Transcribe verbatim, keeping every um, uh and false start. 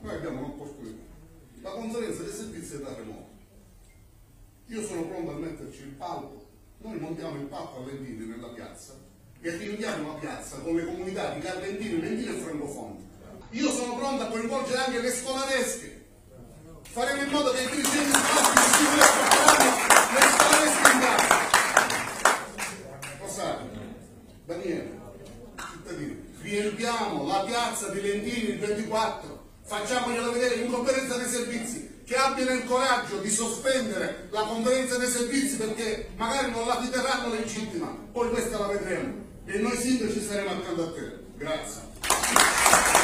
noi abbiamo un'opportunità. La conferenza dei servizi è da remoto. Io sono pronto a metterci il palco, noi montiamo il palco a Lentini nella piazza e riuniamo la piazza con le comunità di Carlentini, Lentini e Francofonte. Io sono pronto a coinvolgere anche le scolaresche. Faremo in modo che i dirigenti scolastici si porteranno le scolaresche in casa. Rosario, Daniele, cittadini, riempiamo la piazza di Lentini il ventiquattro, facciamoglielo vedere in conferenza dei servizi, che abbiano il coraggio di sospendere la conferenza dei servizi perché magari non la riterranno legittima, poi questa la vedremo e noi sindaci saremo accanto a te. Grazie.